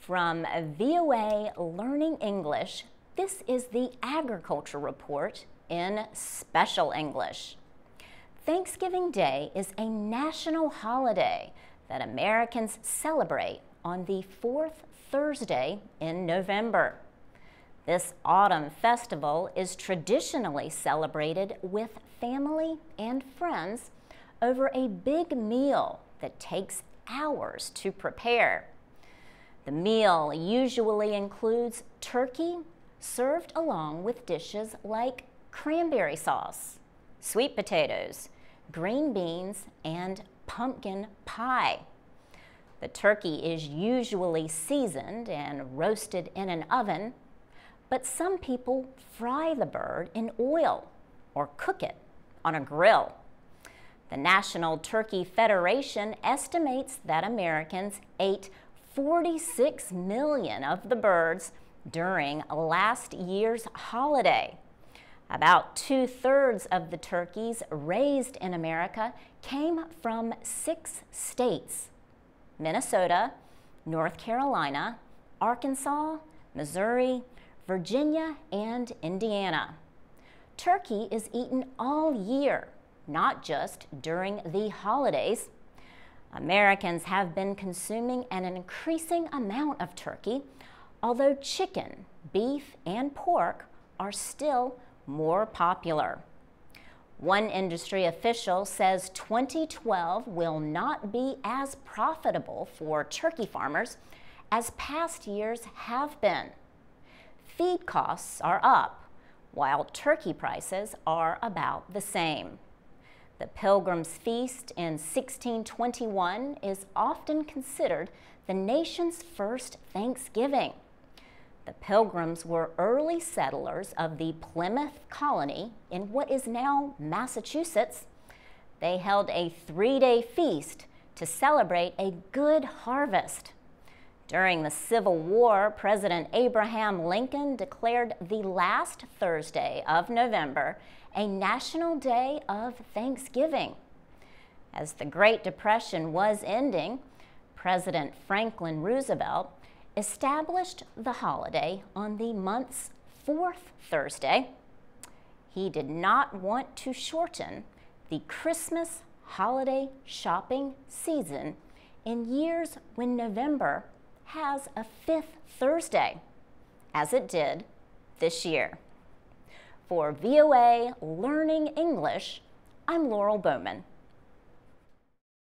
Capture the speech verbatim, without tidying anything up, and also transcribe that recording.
From V O A Learning English, this is the Agriculture Report in Special English. Thanksgiving Day is a national holiday that Americans celebrate on the fourth Thursday in November. This autumn festival is traditionally celebrated with family and friends over a big meal that takes hours to prepare. The meal usually includes turkey served along with dishes like cranberry sauce, sweet potatoes, green beans, and pumpkin pie. The turkey is usually seasoned and roasted in an oven, but some people fry the bird in oil or cook it on a grill. The National Turkey Federation estimates that Americans ate forty-six million of the birds during last year's holiday. About two-thirds of the turkeys raised in America came from six states: Minnesota, North Carolina, Arkansas, Missouri, Virginia, and Indiana. Turkey is eaten all year, not just during the holidays. Americans have been consuming an increasing amount of turkey, although chicken, beef, and pork are still more popular. One industry official says twenty twelve will not be as profitable for turkey farmers as past years have been. Feed costs are up, while turkey prices are about the same. The Pilgrims feast in sixteen twenty-one is often considered the nation's first Thanksgiving. The Pilgrims were early settlers of the Plymouth Colony in what is now Massachusetts. They held a three-day feast to celebrate a good harvest. During the Civil War, President Abraham Lincoln declared the last Thursday of November a national day of Thanksgiving. As the Great Depression was ending, President Franklin Roosevelt established the holiday on the month's fourth Thursday. He did not want to shorten the Christmas holiday shopping season in years when November has a fifth Thursday, as it did this year. For V O A Learning English, I'm Laurel Bowman.